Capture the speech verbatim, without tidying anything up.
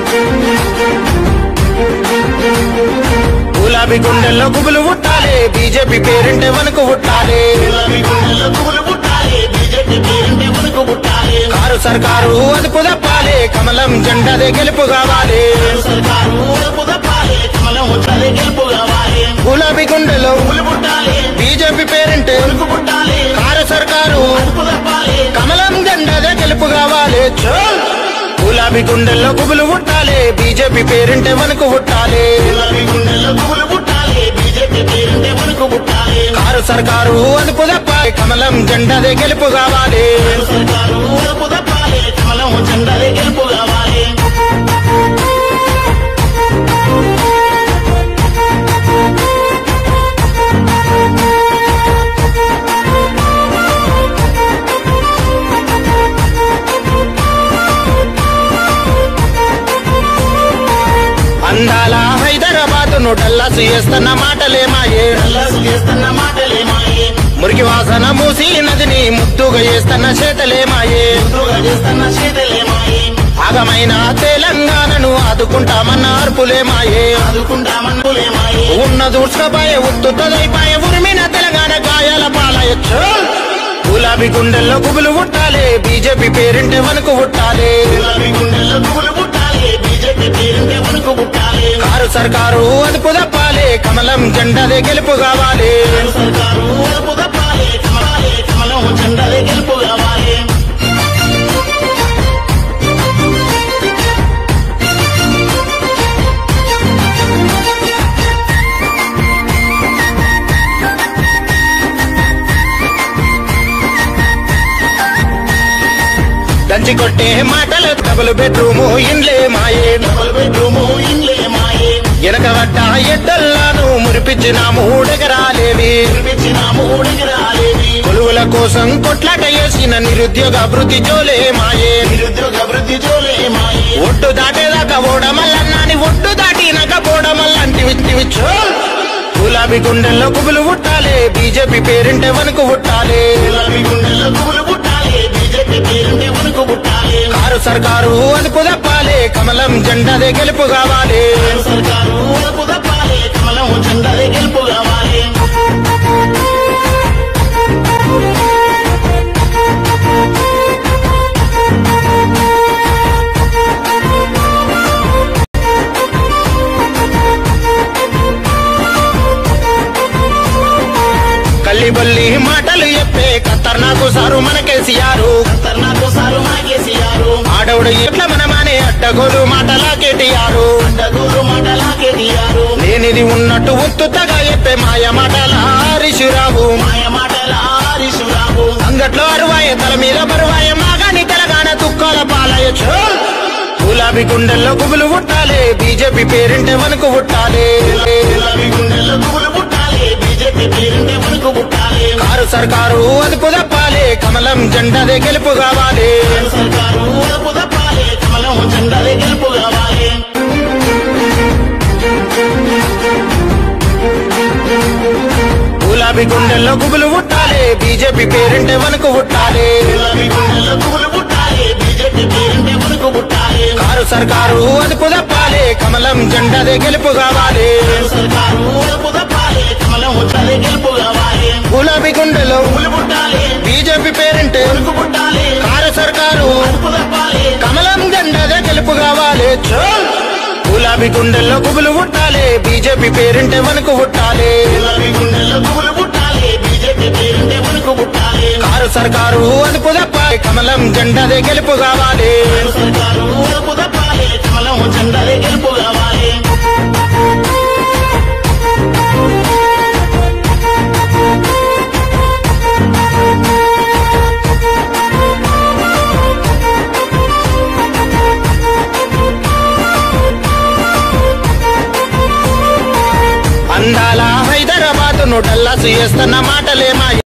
గులాబీ గుండెల్లో గుబులు పుట్టాలి, బీజేపీ పేరింటే వణుకు పుట్టాలి. కారు సర్కారు అదుపు తప్పాలి, కమలం జెండాదే గెలుపు కావాలి. గులాబీ గుండెలో బీజేపీ పేరింటే కారు సర్కారు కమలం జెండాదే గెలుపు కావాలి. గులాబీ గుండెల్లో గుబులు పుట్టాలి, బీజేపీ పేరింటే వణుకు పుట్టాలి. కారు సర్కారు అదుపు తప్పాలి, కమలం జెండాదే గెలుపు కావాలి. అందాల హైదరాబాద్ ను డల్లాసు చేస్తున్న మాటలే మాయే, మురికి వాసన మూసి నదిని ముద్దుగా చేస్తున్న చేతలే మాయే. ఆగమైన తెలంగాణను ఆదుకుంటామన్న అర్పులే మాయే. ఉన్న దూర్చుకపాయ ఉత్తుతదైపాయ ఉరిమిన తెలంగాణ గాయాల పాలయచ్చు. గులాబీ గుండెల్లో గుబులు పుట్టాలి, బీజేపీ పేరింటే వణుకు పుట్టాలి. కారు సర్కారు అదుపు తప్పాలి, కమలం జెండాదే గెలుపు కావాలి. దంచి కొట్టే మాటలు డబుల్ బెడ్రూము ఇండ్లే మాయే. వెనక వడ్డ ఎద్దల్లాను మురిపించిన మూడెకరాలేవి. కొలువుల కోసం కొట్లాట చేసిన నిరుద్యోగ అభివృద్ధి జోలే మాయే. ఒడ్డు దాటేదాకా ఓడమల్లన్నాని ఒడ్డు దాటినాక పోడమల్లంటి విచ్చివిచ్చు. గులాబీ గుండెల్లో గుబులు పుట్టాలి, బీజేపీ పేరింటే వణుకు పుట్టాలి. కారు సర్కారు అదుపు తప్పాలి, కమలం జెండాదే గెలుపు కావాలి. కల్లిబల్లి మాటలు చెప్పే ఖతర్నాకు సారు మన కేసీఆరు. ఆడవుడు ఎట్ల మనమానే అడ్డగోలు మాటలా కేటీఆరు. లేనిది ఉన్నట్టు ఉత్తుతగా చెప్పే మాయ మాటల హరీశురావు. అంగట్లో అరువాయ తల మీద బరువాయ మాగాని తెలంగాణ తుక్కాల పాలయచ్చు. గులాబీ గుండెల్లో గుబులు పుట్టాలి, బీజేపీ పేరింటే వణుకు పుట్టాలి. కారు సర్కారు అదుపు తప్పాలి, కమలం జెండాదే గెలుపు కావాలి. గులాబీ గుండెల్లో గుబులు పుట్టాలి, బీజేపీ పేరింటే వణుకు పుట్టాలి. కారు సర్కారు అదుపు తప్పాలి, కమలం జెండాదే గెలుపు కావాలి. గులాబీ గుండెలో బీజేపీ పేరింటే కారు సర్కారు కమలం జెండాదే గెలుపు కావాలి. గులాబీ గుండెల్లో గుబులు పుట్టాలి, బీజేపీ పేరింటే వణుకు పుట్టాలి. కారు సర్కారు అదుపు తప్పాలి, కమలం జెండాదే గెలుపు కావాలి. అందాల హైదరాబాద్ ను డల్లాసు చేస్తున్న మాటలే మాయ.